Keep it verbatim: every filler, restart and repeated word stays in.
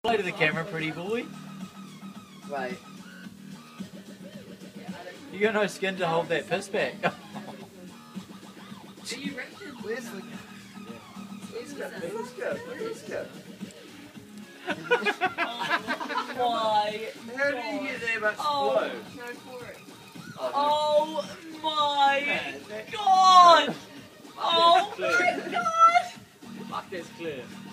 Play to the camera, pretty boy. Wait. You got no skin to hold that piss back. Do you reckon? Where's the... Where's Let's go, let's go, let's go. Oh my How do you get that much Oh, flow? go for it. Oh, Oh my Man, that- god! Oh Clear. my god! Fuck, that's clear.